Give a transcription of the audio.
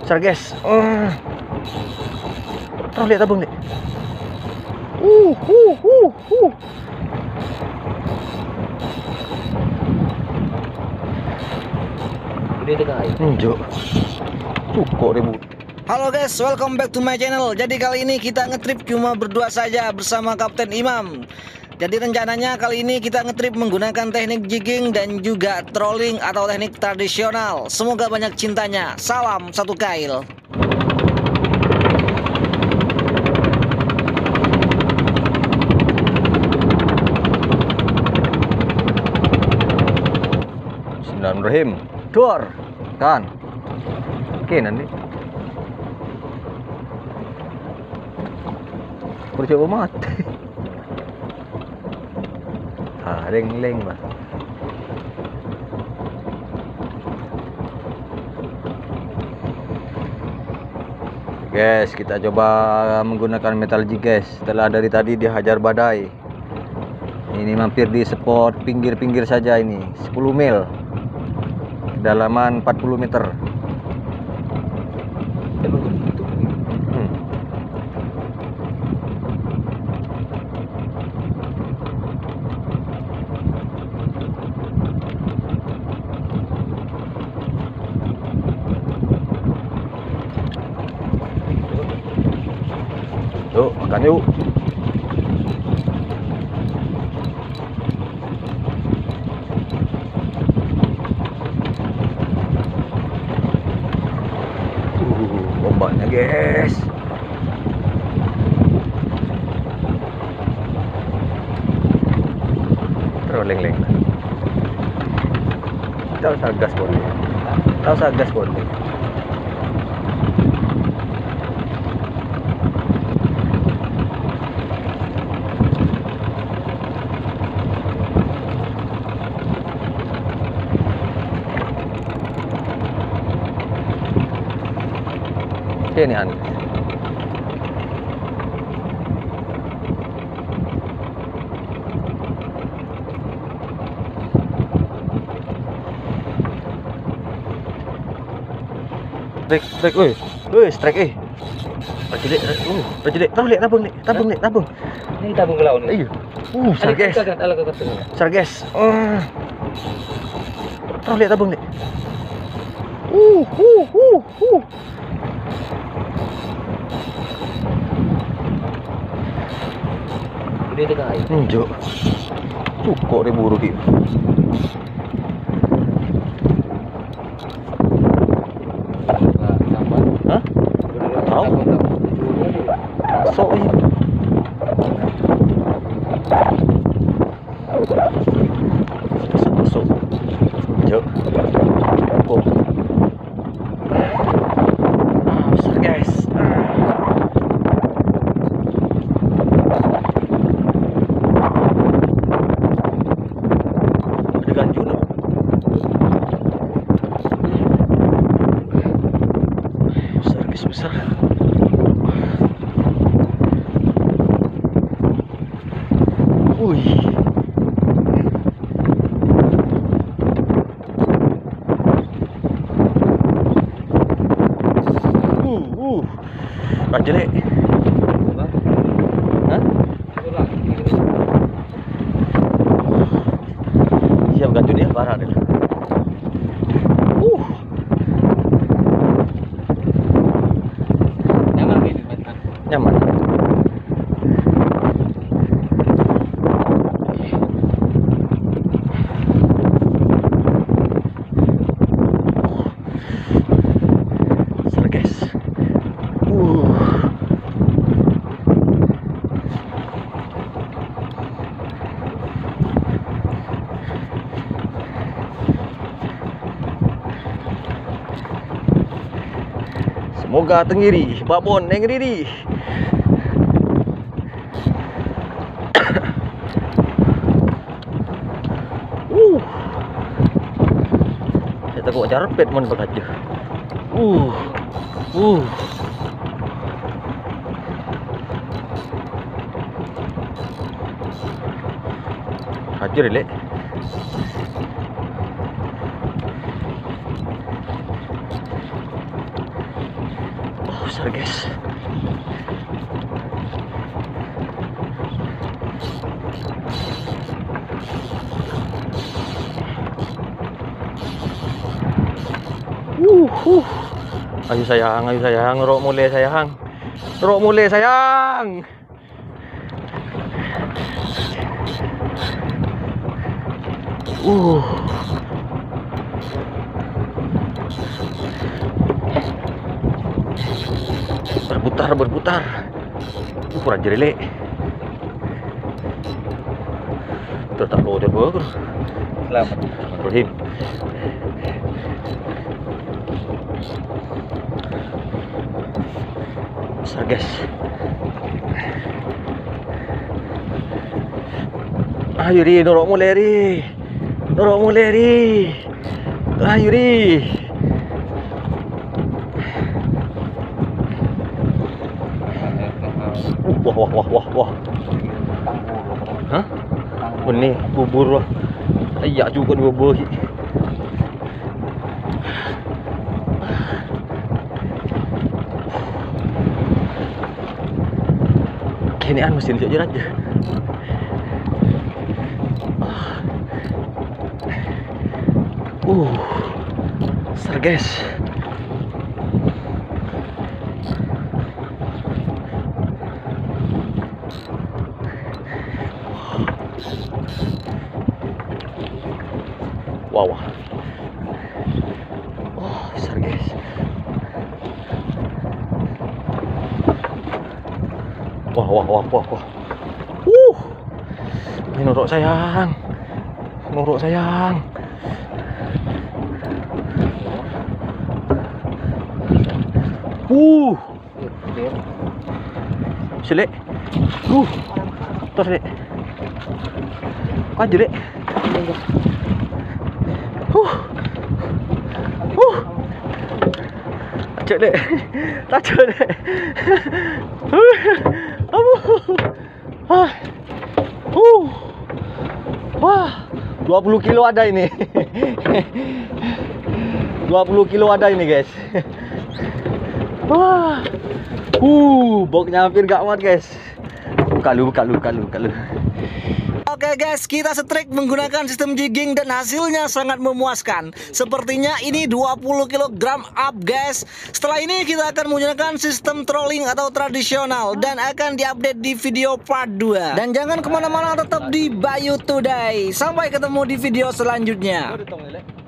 Besar guys. Tahu lihat tabung nih. Udah dekat. Cukup ribu. Halo guys, welcome back to my channel. Jadi kali ini kita ngetrip cuma berdua saja bersama Kapten Imam. Jadi rencananya kali ini kita ngetrip menggunakan teknik jigging dan juga trolling atau teknik tradisional. Semoga banyak cintanya. Salam satu kail. Bismillahirrahmanirrahim. Dor kan. Oke nanti. Percoba mati. Leng bah. Guys, kita coba menggunakan metal jig guys. Setelah dari tadi dihajar badai. Ini mampir di spot pinggir-pinggir saja ini. 10 mil. Kedalaman 40 meter. Yuk, makan yuk. Ombaknya guys. Teroleng-leng. Tahu sagas boleh. Tahu sagas boleh. Ini Anies. Strike, strike, Rajilik, tahu lihat tabung nih, tabung. Ini tabung ke laut nih. Iya. Besar guys. Besar guys. Tahu lihat tabung nih. Udah dekat. Cukup ribu rugi. Hah? Tahu? Masuk ini. Masuk. Jauh. Cukup. Besar guys. Besar. Jelek. Hah? Siap gantung dia parah deh. Nyaman. Besar guys. Semoga tenggiri, babon yang riri. Saya takut jarpet mon bakaja. Hajar lek. besar guys. Ayo sayang, ngerok mulai sayang. Ngerok mulai sayang. Berputar. Kurang jelek. Tetap loader bagus. Selamat. Ibrahim. Besar guys. Ayo ri, norok mulai ri. Ayo ri. Wah. Hah? Benih bubur wah. Ayak juga di bubur. Kinian mesin siap jerat je. Besar guys. Wow. Besar guys. Wah. Ini norok sayang. Selek. Tos lek. Kaju lek. Tajuk lek. Wah, 20 kilo ada ini. 20 kilo ada ini guys. Wah. Boknya hampir gak muat guys. Buka lu. Oke guys, kita setrik menggunakan sistem jigging dan hasilnya sangat memuaskan. Sepertinya ini 20 kg up guys. Setelah ini kita akan menggunakan sistem trolling atau tradisional dan akan diupdate di video part 2. Dan jangan kemana-mana, tetap di Bayu Today. Sampai ketemu di video selanjutnya.